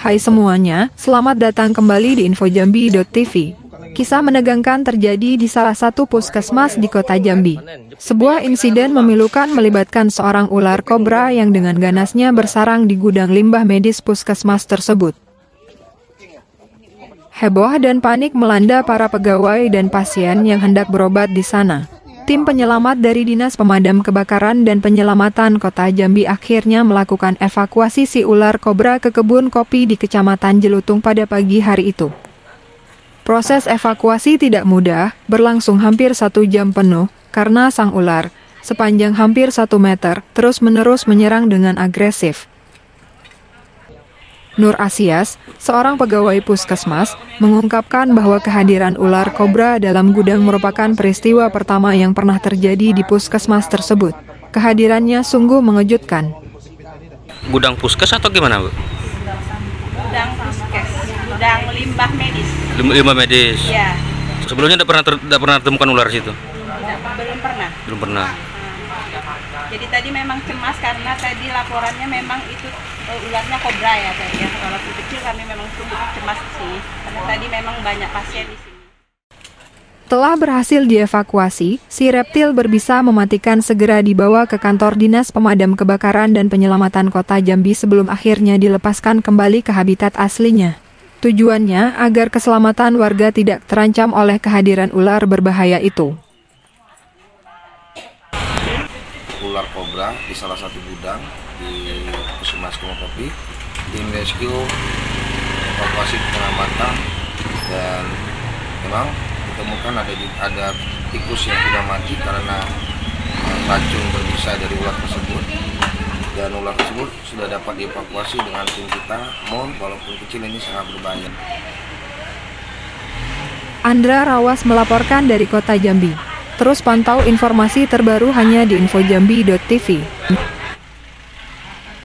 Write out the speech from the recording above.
Hai semuanya, selamat datang kembali di infojambi.tv. Kisah menegangkan terjadi di salah satu puskesmas di kota Jambi. Sebuah insiden memilukan melibatkan seorang ular kobra yang dengan ganasnya bersarang di gudang limbah medis puskesmas tersebut. Heboh dan panik melanda para pegawai dan pasien yang hendak berobat di sana. Tim penyelamat dari Dinas Pemadam Kebakaran dan Penyelamatan Kota Jambi akhirnya melakukan evakuasi si ular kobra ke kebun kopi di Kecamatan Jelutung pada pagi hari itu. Proses evakuasi tidak mudah, berlangsung hampir 1 jam penuh, karena sang ular, sepanjang hampir 1 meter, terus-menerus menyerang dengan agresif. Nur Asias, seorang pegawai puskesmas, mengungkapkan bahwa kehadiran ular kobra dalam gudang merupakan peristiwa pertama yang pernah terjadi di puskesmas tersebut. Kehadirannya sungguh mengejutkan. Gudang puskes atau gimana, Bu? Gudang puskes, gudang limbah medis. Limbah medis. Iya. Sebelumnya tidak pernah temukan ular situ? Belum pernah. Belum pernah. Jadi tadi memang cemas karena tadi laporannya memang itu ularnya kobra ya tadi ya. Walaupun kecil kami memang sungguh cemas sih, karena tadi memang banyak pasien di sini. Telah berhasil dievakuasi, si reptil berbisa mematikan segera dibawa ke kantor Dinas Pemadam Kebakaran dan Penyelamatan Kota Jambi sebelum akhirnya dilepaskan kembali ke habitat aslinya. Tujuannya agar keselamatan warga tidak terancam oleh kehadiran ular berbahaya itu. Ular kobra di salah satu gudang di Puskesmas Kopi, tim rescue evakuasi penyelamatan, dan memang ditemukan ada tikus yang sudah mati karena racun berbisa dari ular tersebut, dan ular tersebut sudah dapat dievakuasi dengan tim kita. Walaupun kecil ini sangat berbahaya. Andra Rawas melaporkan dari Kota Jambi. Terus pantau informasi terbaru hanya di infojambi.tv.